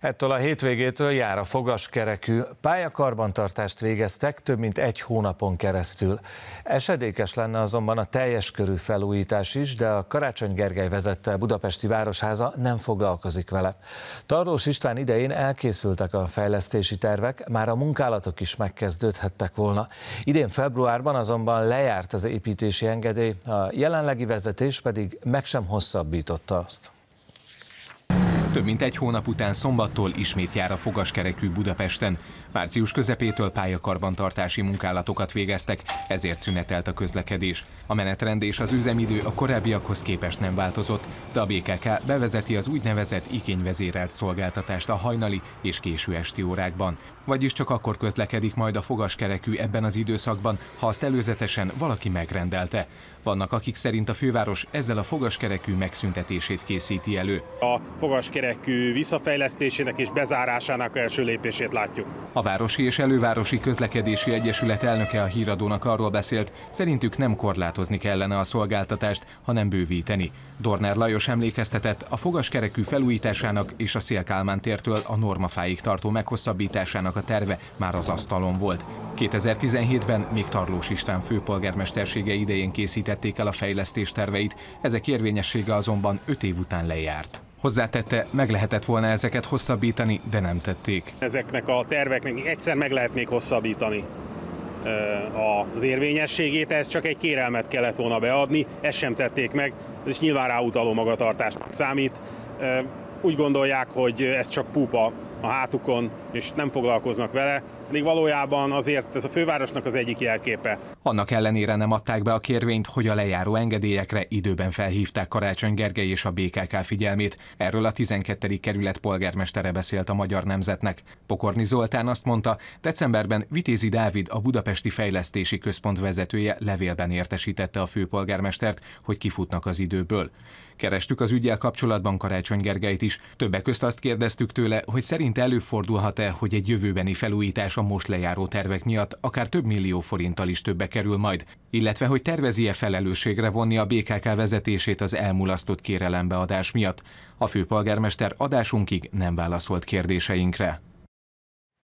Ettől a hétvégétől jár a fogaskerekű. Pályakarbantartást végeztek több mint egy hónapon keresztül. Esedékes lenne azonban a teljes körű felújítás is, de a Karácsony Gergely vezette budapesti városháza nem foglalkozik vele. Tarlós István idején elkészültek a fejlesztési tervek, már a munkálatok is megkezdődhettek volna. Idén februárban azonban lejárt az építési engedély, a jelenlegi vezetés pedig meg sem hosszabbította azt. Több mint egy hónap után szombattól ismét jár a fogaskerekű Budapesten. Március közepétől pályakarbantartási munkálatokat végeztek, ezért szünetelt a közlekedés. A menetrend és az üzemidő a korábbiakhoz képest nem változott, de a BKK bevezeti az úgynevezett igényvezérelt szolgáltatást a hajnali és késő esti órákban. Vagyis csak akkor közlekedik majd a fogaskerekű ebben az időszakban, ha azt előzetesen valaki megrendelte. Vannak, akik szerint a főváros ezzel a fogaskerekű megszüntetését készíti elő. A fogaskerekű visszafejlesztésének és bezárásának első lépését látjuk. A Városi és Elővárosi Közlekedési Egyesület elnöke a Híradónak arról beszélt, szerintük nem korlátozni kellene a szolgáltatást, hanem bővíteni. Dorner Lajos emlékeztetett, a fogaskerekű felújításának és a Széll-Kálmán tértől a Normafáig tartó meghosszabbításának a terve már az asztalon volt. 2017-ben még Tarlós István főpolgármestersége idején készítették el a fejlesztés terveit, ezek érvényessége azonban 5 év után lejárt. Hozzátette, meg lehetett volna ezeket hosszabbítani, de nem tették. Ezeknek a terveknek egyszer meg lehet még hosszabbítani az érvényességét, ez csak egy kérelmet kellett volna beadni, ezt sem tették meg, és nyilván ráutaló magatartásnak számít. Úgy gondolják, hogy ez csak púpa a hátukon, és nem foglalkoznak vele, pedig valójában azért ez a fővárosnak az egyik jelképe. Annak ellenére nem adták be a kérvényt, hogy a lejáró engedélyekre időben felhívták Karácsony Gergely és a BKK figyelmét. Erről a 12. kerület polgármestere beszélt a Magyar Nemzetnek. Pokorni Zoltán azt mondta, decemberben Vitézi Dávid, a Budapesti Fejlesztési Központ vezetője levélben értesítette a főpolgármestert, hogy kifutnak az időből. Kerestük az üggyel kapcsolatban Karácsony Gergelyt is. Többek közt azt kérdeztük tőle, hogy szerint előfordulhat-e, hogy egy jövőbeni felújítás a most lejáró tervek miatt akár több millió forinttal is többe kerül majd, illetve hogy tervezi-e felelősségre vonni a BKK vezetését az elmulasztott kérelembeadás miatt. A főpolgármester adásunkig nem válaszolt kérdéseinkre.